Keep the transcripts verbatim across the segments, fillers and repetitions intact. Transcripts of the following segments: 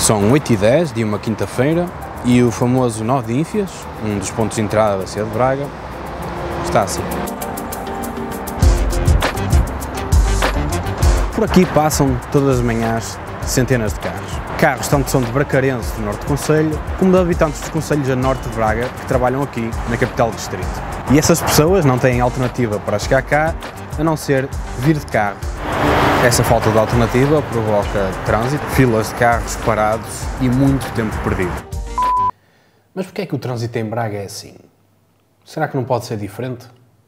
São oito e dez de uma quinta-feira e o famoso nó de Ínfias, um dos pontos de entrada da cidade de Braga, está assim. Por aqui passam todas as manhãs centenas de carros. Carros tanto são de bracarenses do norte do concelho, como de habitantes dos concelhos a norte de Braga que trabalham aqui na capital do distrito. E essas pessoas não têm alternativa para chegar cá a não ser vir de carro. Essa falta de alternativa provoca trânsito, filas de carros parados e muito tempo perdido. Mas porquê é que o trânsito em Braga é assim? Será que não pode ser diferente?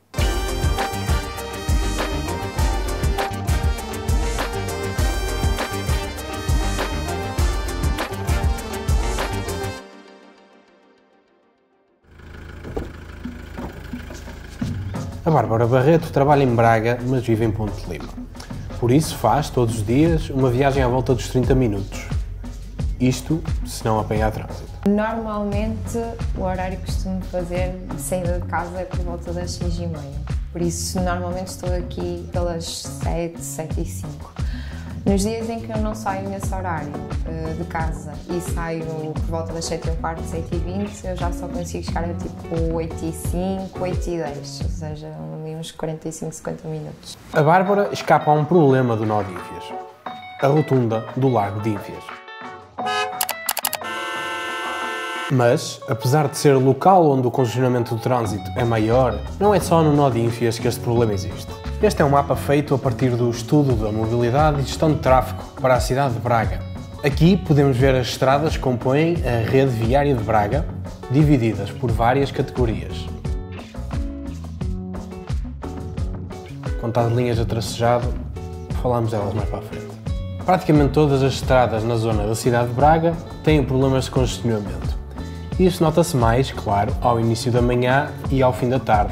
A Bárbara Barreto trabalha em Braga, mas vive em Ponte de Lima. Por isso faz, todos os dias, uma viagem à volta dos trinta minutos. Isto, se não apanhar trânsito. Normalmente, o horário que costumo fazer de saída de casa é por volta das seis e meia. Por isso, normalmente estou aqui pelas sete, sete e cinco. Nos dias em que eu não saio nesse horário uh, de casa e saio por volta das sete e um quarto, sete e vinte, eu já só consigo chegar a tipo oito e cinco, oito e dez, ou seja, ali uns quarenta e cinco, cinquenta minutos. A Bárbara escapa a um problema do nó de Ínfias, a rotunda do Largo de Ínfias. Mas, apesar de ser o local onde o congestionamento do trânsito é maior, não é só no nó de Ínfias que este problema existe. Este é um mapa feito a partir do estudo da mobilidade e gestão de tráfego para a cidade de Braga. Aqui podemos ver as estradas que compõem a rede viária de Braga, divididas por várias categorias. Quanto às linhas a tracejado, falamos delas mais para a frente. Praticamente todas as estradas na zona da cidade de Braga têm problemas de congestionamento. Isso nota-se mais, claro, ao início da manhã e ao fim da tarde.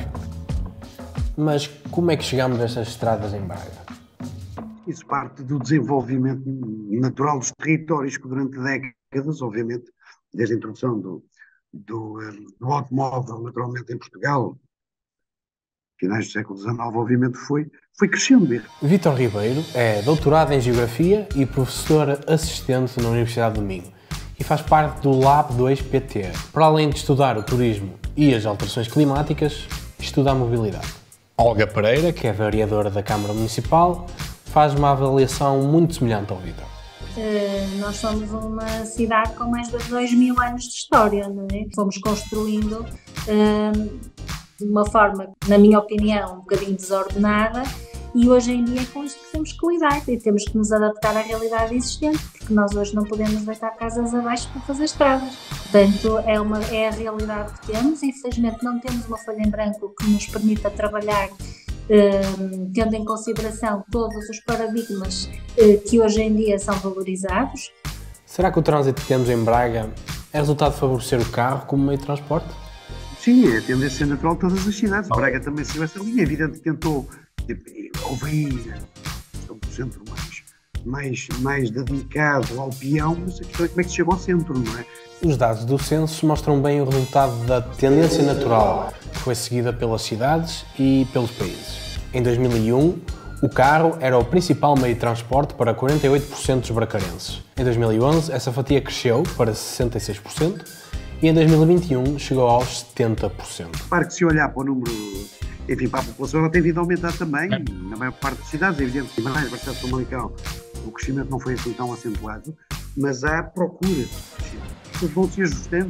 Mas como é que chegamos a estas estradas em Braga? Isso parte do desenvolvimento natural dos territórios que durante décadas, obviamente, desde a introdução do, do, do automóvel naturalmente em Portugal, finais do século dezenove, obviamente foi, foi crescendo. Vítor Ribeiro é doutorado em Geografia e professor assistente na Universidade do Minho e faz parte do Lab dois P T. Para além de estudar o turismo e as alterações climáticas, estuda a mobilidade. Olga Pereira, que é vereadora da Câmara Municipal, faz uma avaliação muito semelhante ao Vítor. Uh, nós somos uma cidade com mais de dois mil anos de história, não é? Fomos construindo uh, de uma forma, na minha opinião, um bocadinho desordenada e hoje em dia é com isto que temos que lidar e temos que nos adaptar à realidade existente, porque nós hoje não podemos deitar casas abaixo para fazer estradas. Portanto, é, uma, é a realidade que temos. Infelizmente não temos uma folha em branco que nos permita trabalhar Uh, tendo em consideração todos os paradigmas uh, que hoje em dia são valorizados. Será que o trânsito que temos em Braga é resultado de favorecer o carro como meio de transporte? Sim, é a tendência natural de todas as cidades. Braga também seguiu essa linha. É evidente que tentou, houve aí um centro mais, mais, mais dedicado ao peão, mas a questão é como é que se chega ao centro, não é? Os dados do censo mostram bem o resultado da tendência natural que foi seguida pelas cidades e pelos países. Em dois mil e um, o carro era o principal meio de transporte para quarenta e oito por cento dos bracarenses. Em dois mil e onze, essa fatia cresceu para sessenta e seis por cento e em dois mil e vinte e um chegou aos setenta por cento. Repare que se olhar para o número, enfim, para a população, ela tem vindo a aumentar também, é. Na maior parte das cidades, é evidente que mais bastante Famalicão, o crescimento não foi assim tão acentuado, mas há procura. As pessoas vão se ajustando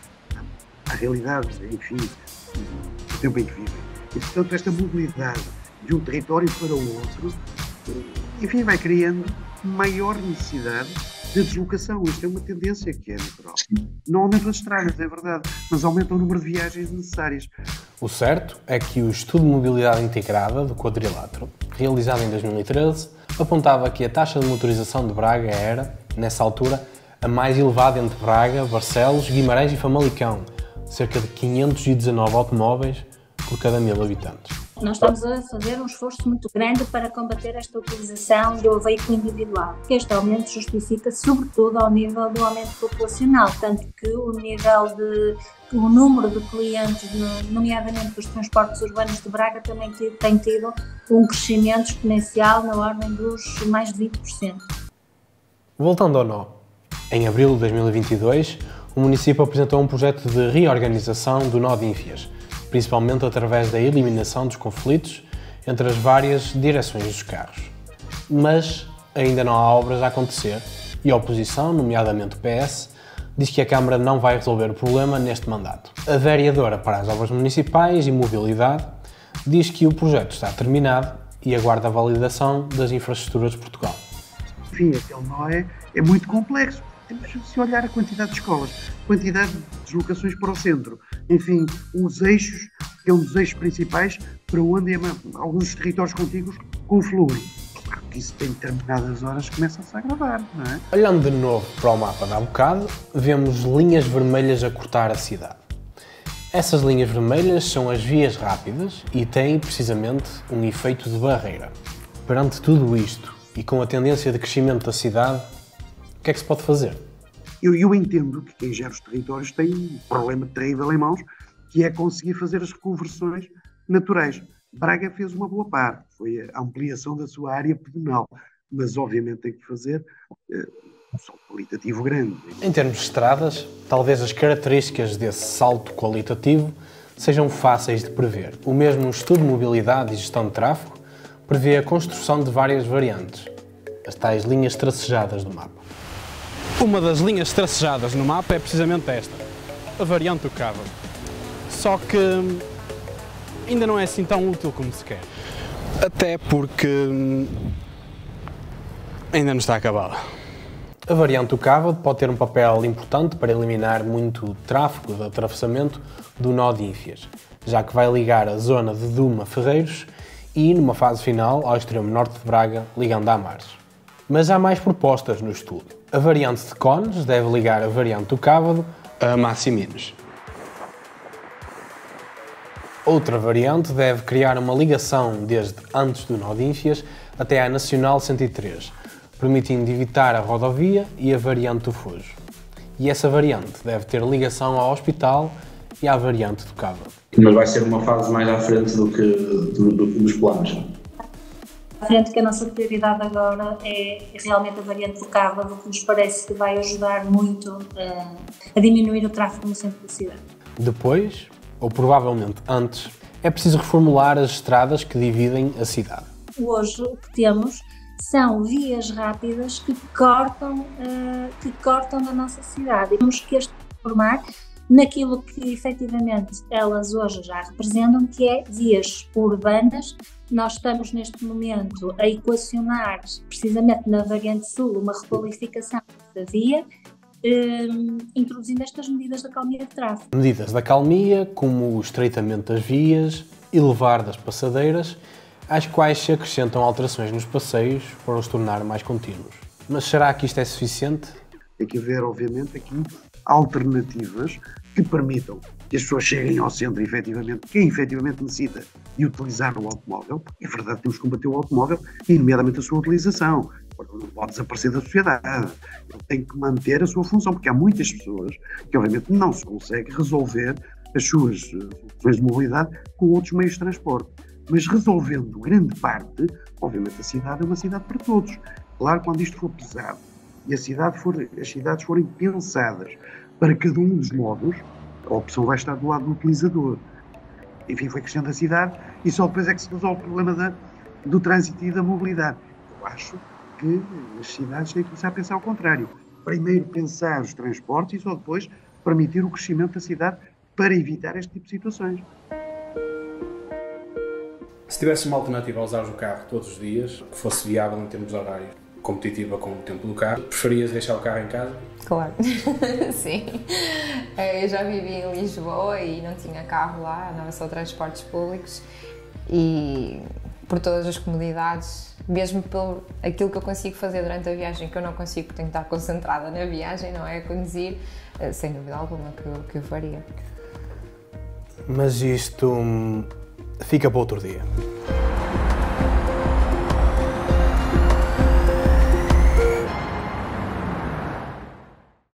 à realidade, enfim, do tempo em que vivem. E, portanto, esta mobilidade de um território para o outro, enfim, vai criando maior necessidade de deslocação. Isto é uma tendência que é natural. Não aumentam as estradas, é verdade, mas aumenta o número de viagens necessárias. O certo é que o estudo de mobilidade integrada do quadrilátero, realizado em dois mil e treze, apontava que a taxa de motorização de Braga era, nessa altura, a mais elevada entre Braga, Barcelos, Guimarães e Famalicão, cerca de quinhentos e dezanove automóveis por cada mil habitantes. Nós estamos a fazer um esforço muito grande para combater esta utilização do veículo individual, porque este aumento justifica-se sobretudo ao nível do aumento populacional, tanto que o nível de, o número de clientes, nomeadamente dos transportes urbanos de Braga, também tem tido um crescimento exponencial na ordem dos mais de vinte por cento. Voltando ao nó, Em abril de dois mil e vinte e dois, o município apresentou um projeto de reorganização do nó de Ínfias, principalmente através da eliminação dos conflitos entre as várias direções dos carros. Mas ainda não há obras a acontecer e a oposição, nomeadamente o P S, diz que a Câmara não vai resolver o problema neste mandato. A vereadora para as obras municipais e mobilidade diz que o projeto está terminado e aguarda a validação das infraestruturas de Portugal. Enfim, aquele nó é, é muito complexo. Temos se olhar a quantidade de escolas, a quantidade de deslocações para o centro, enfim, os eixos, que é um dos eixos principais para onde é, alguns dos territórios contíguos confluem. Claro que isso tem determinadas horas que começa-se a agravar, não é? Olhando de novo para o mapa de há bocado, vemos linhas vermelhas a cortar a cidade. Essas linhas vermelhas são as vias rápidas e têm, precisamente, um efeito de barreira. Perante tudo isto, e com a tendência de crescimento da cidade, o que é que se pode fazer? Eu, eu entendo que quem gera os territórios tem um problema terrível em mãos, que é conseguir fazer as reconversões naturais. Braga fez uma boa parte, foi a ampliação da sua área pedonal, mas obviamente tem que fazer uh, um salto qualitativo grande. Em termos de estradas, talvez as características desse salto qualitativo sejam fáceis de prever. O mesmo estudo de mobilidade e gestão de tráfego prevê a construção de várias variantes, as tais linhas tracejadas do mapa. Uma das linhas tracejadas no mapa é precisamente esta, a variante do Cávado. Só que ainda não é assim tão útil como se quer. Até porque ainda não está acabada. A variante do Cávado pode ter um papel importante para eliminar muito tráfego de atravessamento do nó de Ínfias, já que vai ligar a zona de Duma a Ferreiros e, numa fase final, ao extremo norte de Braga, ligando a Amares. Mas há mais propostas no estudo. A variante de Cones deve ligar a variante do Cávado a Massiminos. Outra variante deve criar uma ligação desde antes do nó de Ínfias até à Nacional cento e três, permitindo evitar a rodovia e a variante do Fojo. E essa variante deve ter ligação ao hospital e à variante do Cávado. Mas vai ser uma fase mais à frente do que do, do, dos planos. À frente que a nossa prioridade agora é realmente a variante do Cávado, que nos parece que vai ajudar muito a, a diminuir o tráfego no centro da cidade. Depois, ou provavelmente antes, é preciso reformular as estradas que dividem a cidade. Hoje o que temos são vias rápidas que cortam, uh, que cortam na nossa cidade. E temos que as transformar naquilo que efetivamente elas hoje já representam, que é vias urbanas. Nós estamos neste momento a equacionar, precisamente na variante sul, uma requalificação da via, um, introduzindo estas medidas da calmia de tráfego. Medidas da calmia, como o estreitamento das vias, elevar das passadeiras, às quais se acrescentam alterações nos passeios para os tornar mais contínuos. Mas será que isto é suficiente? Tem que haver, obviamente, aqui alternativas que permitam que as pessoas cheguem ao centro, efetivamente, quem efetivamente necessita de utilizar o automóvel, porque é verdade que temos que combater o automóvel, e nomeadamente a sua utilização. Não pode desaparecer da sociedade, ele tem que manter a sua função, porque há muitas pessoas que obviamente não se consegue resolver as suas soluções de mobilidade com outros meios de transporte. Mas resolvendo grande parte, obviamente a cidade é uma cidade para todos. Claro, quando isto for pesado e a cidade for, as cidades forem pensadas para cada um dos modos, a opção vai estar do lado do utilizador. Enfim, foi questão da cidade e só depois é que se resolve o problema da, do trânsito e da mobilidade. Eu acho que as cidades têm que começar a pensar ao contrário. Primeiro pensar os transportes e só depois permitir o crescimento da cidade para evitar este tipo de situações. Se tivesse uma alternativa a usar o carro todos os dias, que fosse viável em termos de horário, competitiva com o tempo do carro, preferias deixar o carro em casa? Claro, sim. Eu já vivi em Lisboa e não tinha carro lá, andava só transportes públicos e por todas as comodidades, mesmo por aquilo que eu consigo fazer durante a viagem, que eu não consigo, tenho que estar concentrada na viagem, não é a conduzir, sem dúvida alguma que eu, que eu faria. Mas isto hum, fica para outro dia.